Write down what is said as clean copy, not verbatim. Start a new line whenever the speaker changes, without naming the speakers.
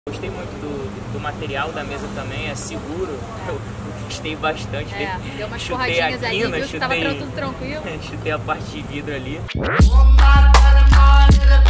Gostei muito do material da mesa também, é seguro. Eu gostei bastante.
Deu umas porradinhas ali, viu que tava tudo tranquilo.
Chutei a parte de vidro ali.